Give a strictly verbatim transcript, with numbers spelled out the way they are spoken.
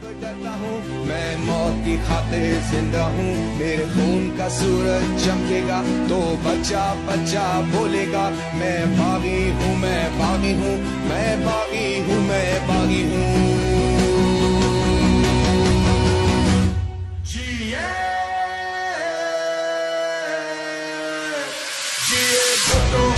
डरता हूँ मैं मौत की खातिर जिंदा हूँ, मेरे खून का सूरज चमकेगा तो बच्चा बच्चा बोलेगा मैं बागी हूँ, मैं बागी हूँ, मैं बागी हूँ, मैं बागी हूँ। जिए जिए तो